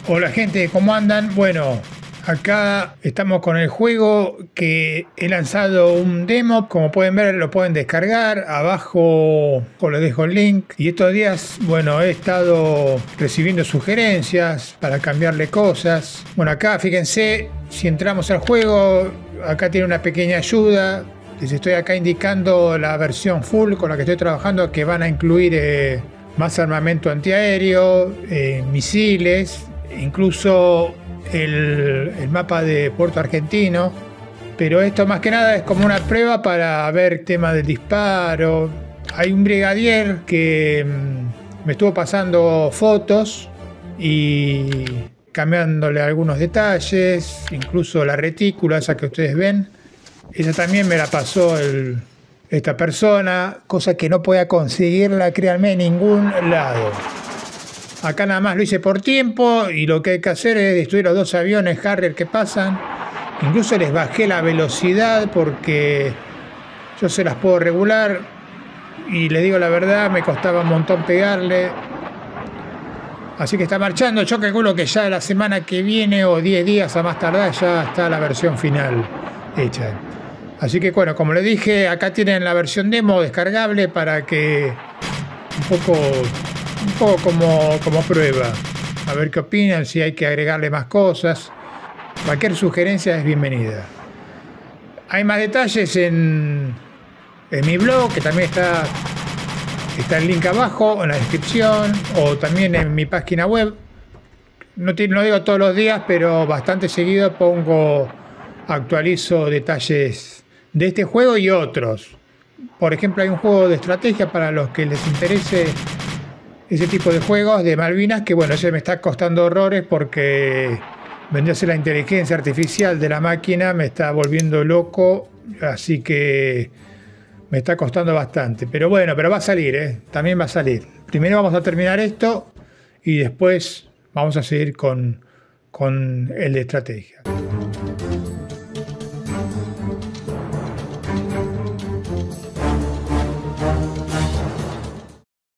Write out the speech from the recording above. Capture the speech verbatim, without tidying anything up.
Hola gente, ¿cómo andan? Bueno, acá estamos con el juego que he lanzado un demo. Como pueden ver, lo pueden descargar. Abajo os les dejo el link. Y estos días, bueno, he estado recibiendo sugerencias para cambiarle cosas. Bueno, acá fíjense, si entramos al juego, acá tiene una pequeña ayuda. Les estoy acá indicando la versión full con la que estoy trabajando, que van a incluir eh, más armamento antiaéreo, eh, misiles, incluso el, el mapa de Puerto Argentino. Pero esto más que nada es como una prueba para ver tema del disparo. Hay un brigadier que mmm, me estuvo pasando fotos y cambiándole algunos detalles, incluso la retícula esa que ustedes ven. Esa también me la pasó el, esta persona, cosa que no podía conseguirla, créanme, en ningún lado. Acá nada más lo hice por tiempo y lo que hay que hacer es destruir los dos aviones Harrier que pasan. Incluso les bajé la velocidad porque yo se las puedo regular y les digo la verdad, me costaba un montón pegarle. Así que está marchando. Yo calculo que ya la semana que viene o diez días a más tardar ya está la versión final hecha. Así que bueno, como les dije, acá tienen la versión demo descargable para que un poco, un poco como, como prueba. A ver qué opinan, si hay que agregarle más cosas. Cualquier sugerencia es bienvenida. Hay más detalles en, en mi blog, que también está, está el link abajo en la descripción, o también en mi página web. No, te, no digo todos los días, pero bastante seguido pongo, actualizo detalles de este juego y otros. Por ejemplo, hay un juego de estrategia para los que les interese ese tipo de juegos de Malvinas, que bueno, ese me está costando horrores porque vendría a ser la inteligencia artificial de la máquina, me está volviendo loco, así que me está costando bastante. Pero bueno, pero va a salir, ¿eh? También va a salir. Primero vamos a terminar esto y después vamos a seguir con, con el de estrategia.